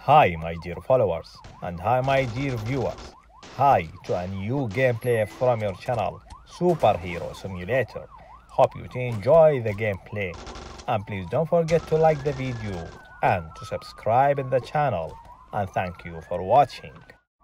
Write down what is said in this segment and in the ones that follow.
Hi, my dear followers, and hi, my dear viewers. Hi to a new gameplay from your channel, Superhero Simulator. Hope you enjoy the gameplay, and please don't forget to like the video and to subscribe in the channel. And thank you for watching.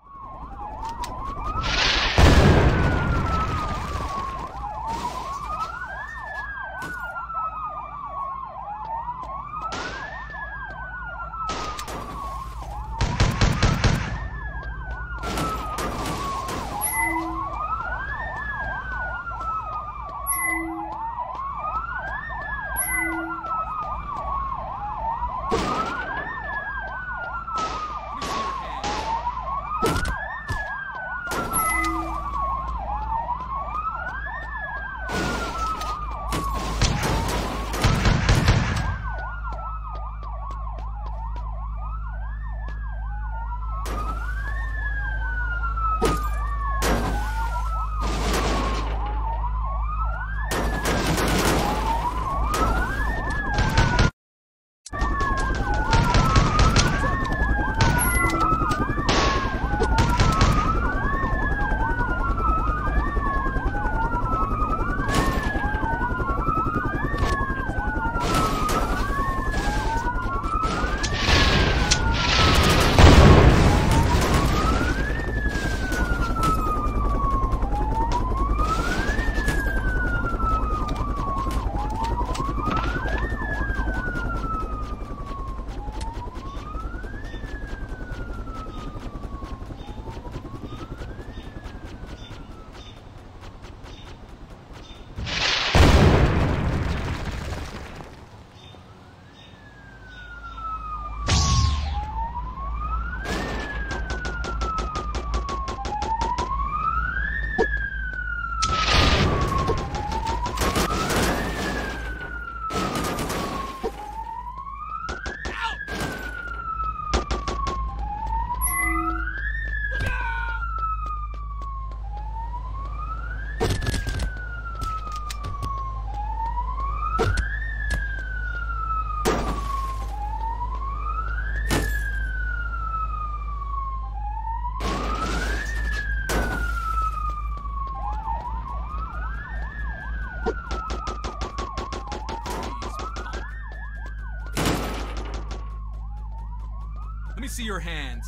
Let me see your hands.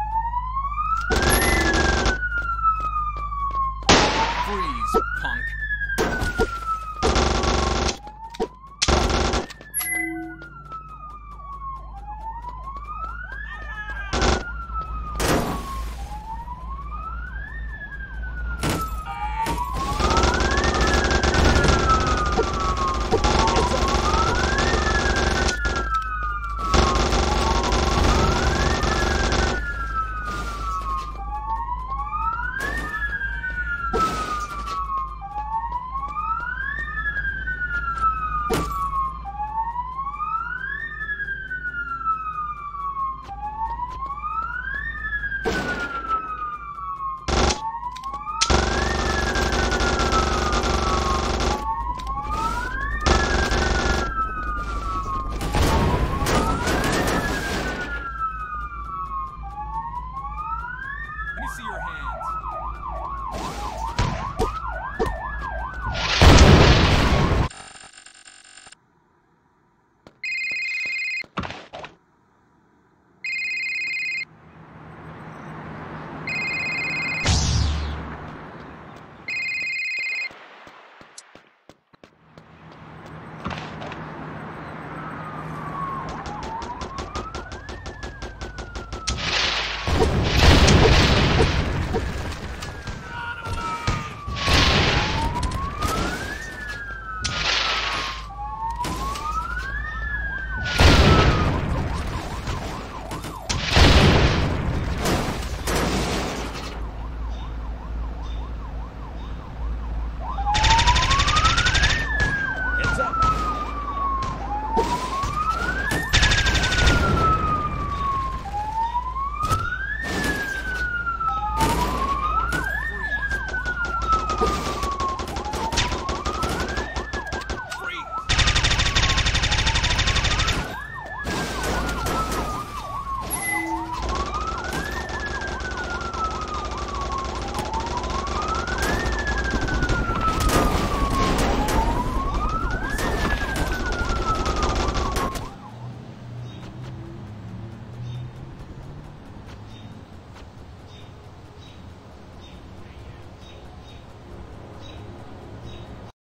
Freeze, punk. Let me see your hands.